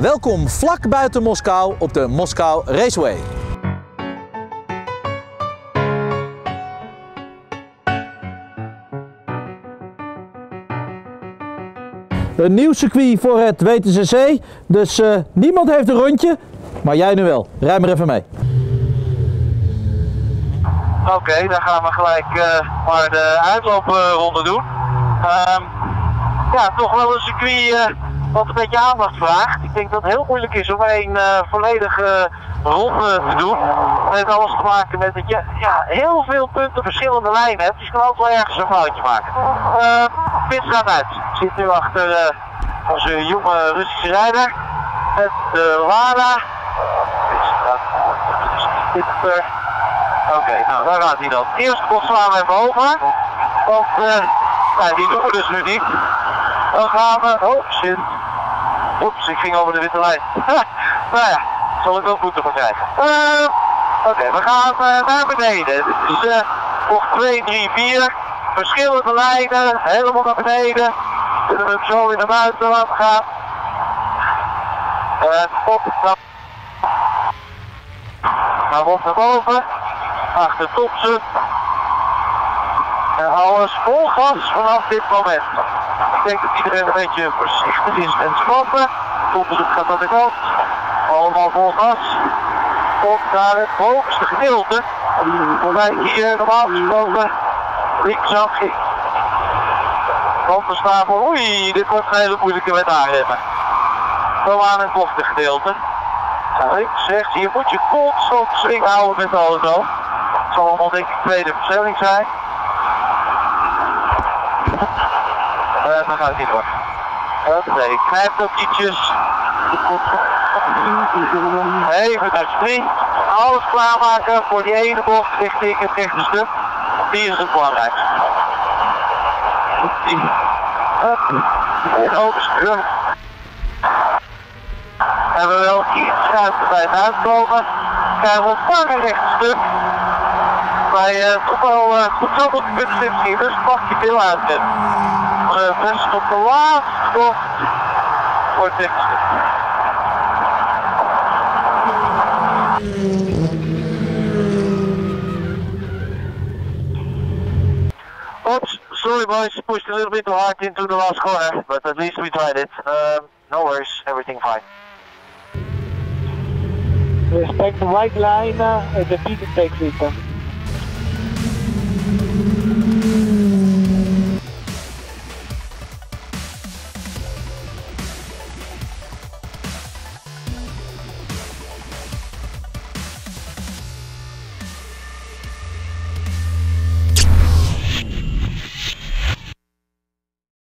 Welkom vlak buiten Moskou op de Moskou Raceway. Een nieuw circuit voor het WTCC, dus niemand heeft een rondje, maar jij nu wel. Rij maar even mee. Oké, dan gaan we gelijk maar de uitloopronde doen. Ja, toch wel een circuit wat een beetje aandacht vraagt. Ik denk dat het heel moeilijk is om een volledige ronde te doen. Het heeft alles te maken met dat je heel veel punten verschillende lijnen hebt. Dus je kan altijd wel ergens een foutje maken. Pit gaat uit. Ik zit nu achter onze jonge Russische rijder. Met de Lada. Oké, nou daar gaat hij dan. Eerst bocht slaan we even over. Want die doen we dus nu niet. Dan gaan we. Oh shit. Oeps, ik ging over de witte lijn. Nou ja, zal ik ook moeten voor krijgen. Oké, we gaan naar beneden. Dus bocht 2, 3, 4. Verschillende lijnen. Helemaal naar beneden. Kunnen we hem zo in de buiten laten gaan. Op. Gaan we op naar boven. Achter Thompson. En alles vol gas vanaf dit moment. Ik denk dat iedereen een beetje voorzichtig is en spannen. Thompson gaat aan de kant. Allemaal vol gas. Op naar het hoogste gedeelte. Waarbij ik hier normaal gesproken linksaf ging. Kantenstapel. Oei, dit wordt een hele moeilijke met aanremmen. Zo aan het bochte gedeelte. Links, rechts, hier moet je constant swing houden met de auto. Het zal allemaal denk ik tweede versnelling zijn. Dan gaat het niet door. Nee, ik knijp ook ietsjes. Even naar 3. Alles klaarmaken voor die ene bocht richting het rechte stuk. Die is het belangrijkste. Hoogste. Hebben we wel iets ruimte bij het uitkomen. Krijgen we een lange rechtstuk. Bij toch wel goed zo op de punten zien, dus mag je veel uitzetten. Best op de laatste bocht voor het rechtstuk. Oops, sorry boys, pushed a little bit too hard into the last corner, but at least we tried it. No worries, everything fine. Respect the white line, the defeated takes it.